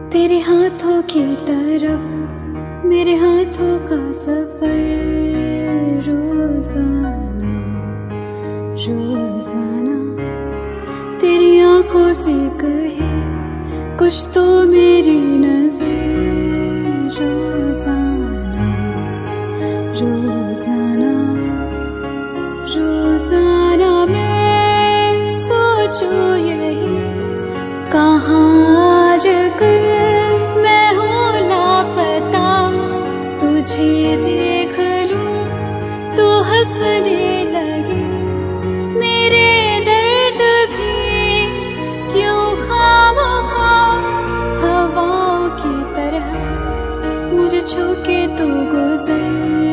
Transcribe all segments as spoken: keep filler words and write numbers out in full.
तेरे हाथों की तरफ मेरे हाथों का सफर, रोजाना रोजाना तेरी आंखों से कहे कुछ तो मेरी नजर, रोजाना रोजाना रोजाना मैं सोचूं यही कहाँ आजकल मैं हूँ लापता, तुझे देख लूं तो हंसने लगे, मेरे दर्द भी क्यों खामखा हवाओं की तरह मुझे छू के तू गुजर,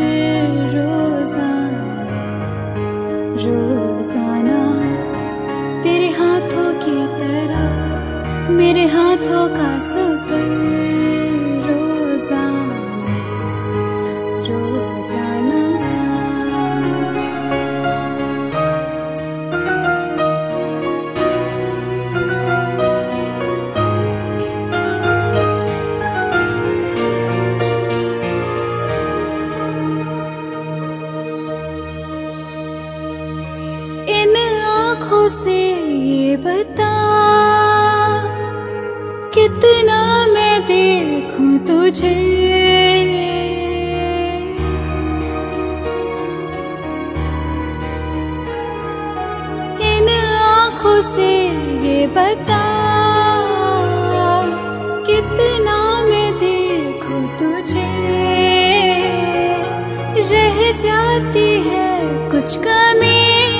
रोजाना रोजाना तेरे हाथों की तरफ मेरे हाथों का सफर, रोजाना रोजाना इन आँखों से ये बता कितना मैं देखूं तुझे, इन आँखों से ये बता कितना मैं देखूं तुझे, रह जाती है कुछ कमी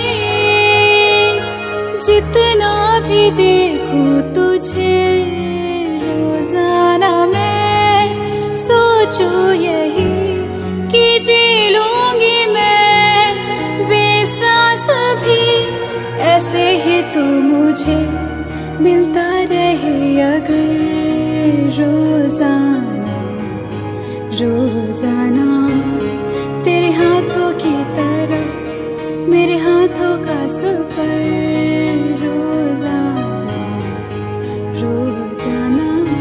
जितना भी देखूं तुझे, रोजाना मैं सोचूं यही कि जी लूंगी मैं बेसास भी, ऐसे ही तू मुझे मिलता रहे अगर, रोजाना रोजाना तेरे हाथों की तरफ मेरे हाथों का सफर, रोजाना रोजाना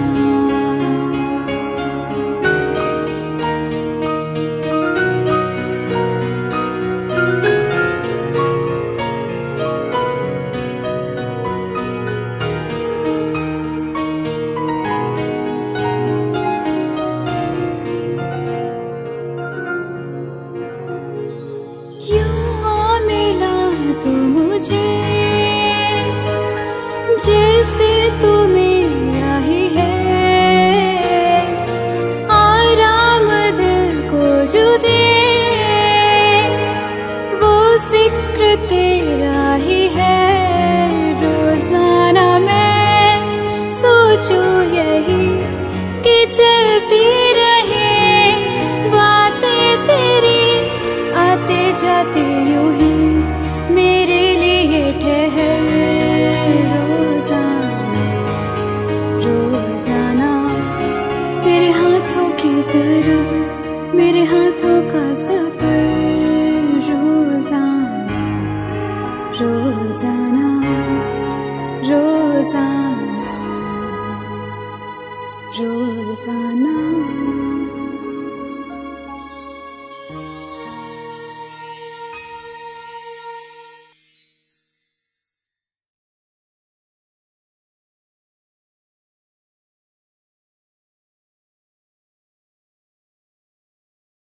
मुझे जैसे तू मेरा ही है, आराम दिल को जो दे वो जिक्र तेरा ही है, रोजाना मैं सोचूं यही कि चलती रहे बातें तेरी, आते जाते यूं ही मेरे लिए ठहर, रोजाना रोजाना तेरे हाथों की तरफ मेरे हाथों का सफर, रोजाना रोजाना रोजाना रोजाना।